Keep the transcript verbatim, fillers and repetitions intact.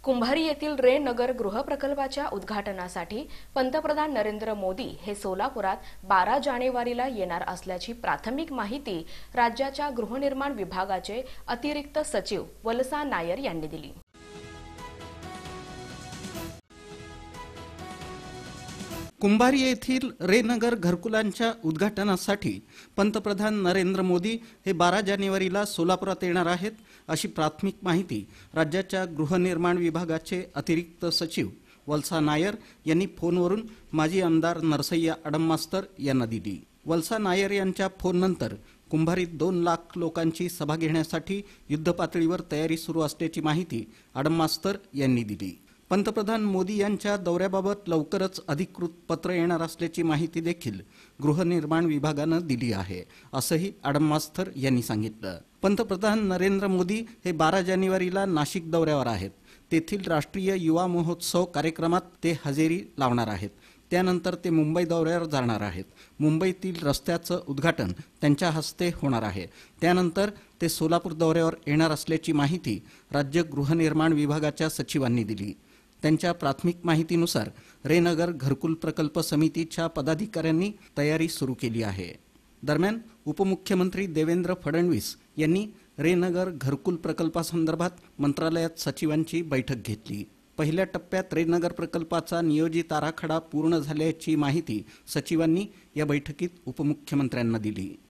कुंभारी येथील रे नगर गृहप्रकल्पाच्या उद्घाटनासाठी पंतप्रधान नरेंद्र मोदी हे सोलापुरात बारा जानेवारीला येणार असल्याची प्राथमिक माहिती राज्याच्या गृहनिर्माण विभागाचे अतिरिक्त सचिव वलसा नायर यांनी दिली। कुंभारी येथील रे नगर घरकुलांच्या उद्घाटनासाठी पंतप्रधान नरेंद्र मोदी हे बारा जानेवारीला सोलापुरात येणार आहेत अशी प्राथमिक माहिती राज्याच्या गृहनिर्माण विभागाचे अतिरिक्त सचिव वलसा नायर यांनी फोनवरून माजी आमदार नरसय्या अडममास्तर यांना दिली। वलसा नायर यांच्या फोननंतर कुंभारीत दोन लाख लोकांची सभा घेण्यासाठी युद्धपातळीवर तयारी सुरू असल्याची माहिती अडममास्तर यांनी दिली। पंतप्रधान मोदी यांच्या दौऱ्याबाबत लवकरच अधिकृत पत्र येणार असल्याची माहिती देखील गृहनिर्माण विभागानं दिली आहे असंही अडममास्तर यांनी सांगितलं। पंतप्रधान नरेंद्र मोदी हे बारा जानेवारीला नाशिक दौऱ्यावर आहेत। तेथील राष्ट्रीय युवा महोत्सव कार्यक्रमात ते हजेरी लावणार आहेत। त्यानंतर ते मुंबई दौऱ्यावर जाणार आहेत। मुंबईतील रस्त्याचं उद्घाटन त्यांच्या हस्ते होणार आहे। त्यानंतर ते सोलापूर दौऱ्यावर येणार असल्याची माहिती राज्य गृहनिर्माण विभागाच्या सचिवांनी दिली। त्यांच्या प्राथमिक माहितीनुसार रे नगर घरकुल प्रकल्प समितीच्या पदाधिकाऱ्यांनी तयारी सुरू केली आहे। दरम्यान उपमुख्यमंत्री देवेंद्र फडणवीस यांनी रे नगर घरकुल प्रकल्पासंदर्भात मंत्रालयात सचिवांची बैठक घेतली। पहिल्या टप्प्यात रे नगर प्रकल्पाचा नियोजित आराखडा पूर्ण झाल्याची माहिती सचिवांनी या बैठकीत उपमुख्यमंत्र्यांना दिली।